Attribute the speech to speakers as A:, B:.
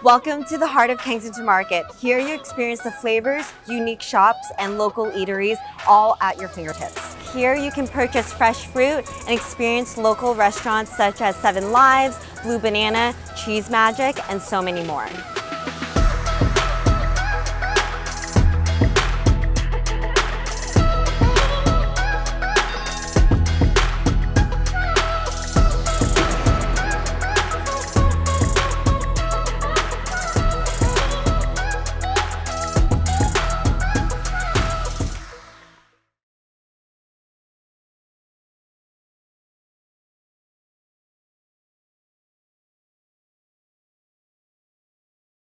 A: Welcome to the heart of Kensington Market. Here you experience the flavors, unique shops, and local eateries all at your fingertips. Here you can purchase fresh fruit and experience local restaurants such as 7 Lives, Blue Banana, Cheese Magic, and so many more.